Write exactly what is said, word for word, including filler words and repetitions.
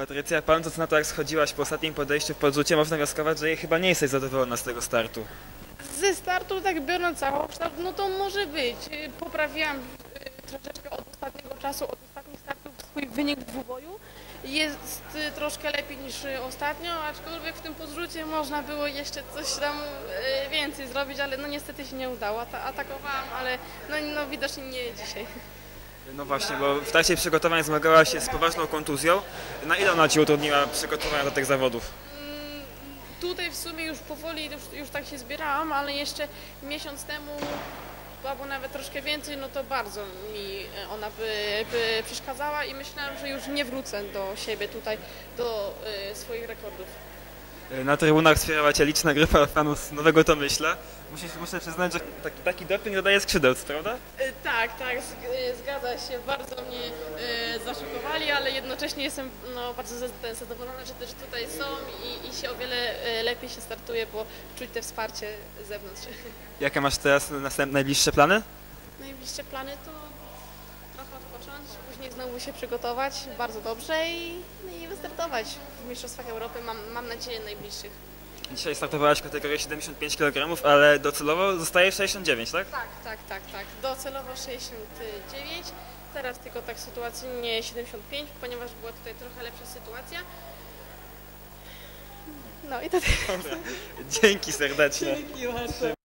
Patrycja, patrząc na to, jak schodziłaś po ostatnim podejściu w podrzucie, można wnioskować, że chyba nie jesteś zadowolona z tego startu. Ze startu, tak biorąc całokształt, no to może być. Poprawiłam y, troszeczkę od ostatniego czasu, od ostatnich startów swój wynik w dwuboju. Jest y, troszkę lepiej niż y, ostatnio, aczkolwiek w tym podrzucie można było jeszcze coś tam y, więcej zrobić, ale no niestety się nie udało. Ta, atakowałam, ale no, no widocznie nie dzisiaj. No właśnie, bo w trakcie przygotowań zmagałaś się z poważną kontuzją. Na ile ona ci utrudniła przygotowania do tych zawodów? Mm, Tutaj w sumie już powoli, już, już tak się zbierałam, ale jeszcze miesiąc temu, albo nawet troszkę więcej, no to bardzo mi ona by, by przeszkadzała i myślałam, że już nie wrócę do siebie tutaj, do y, swoich rekordów. Na trybunach wspierała cię liczna grupa fanów z Nowego Tomyśla. Musisz, muszę przyznać, że taki, taki doping dodaje skrzydeł, prawda? Y, Tak, tak, zg- y, zgadza się. Bardzo mnie y, zaszokowali, ale jednocześnie jestem no, bardzo zaz- zadowolona, że też tutaj są i, i się o wiele y, lepiej się startuje, bo czuć te wsparcie z zewnątrz. Jakie masz teraz następne, najbliższe plany? Najbliższe plany to trochę odpocząć, później znowu się przygotować bardzo dobrze i, no i wystartować w Mistrzostwach Europy, mam, mam nadzieję, najbliższych. Dzisiaj startowałaś w kategorii siedemdziesiąt pięć kilogramów, ale docelowo zostajesz sześćdziesiąt dziewięć, tak? Tak, tak, tak, tak. Docelowo sześćdziesiąt dziewięć, teraz tylko tak sytuacyjnie siedemdziesiąt pięć, ponieważ była tutaj trochę lepsza sytuacja. No i to Dzięki serdecznie. Dzięki bardzo.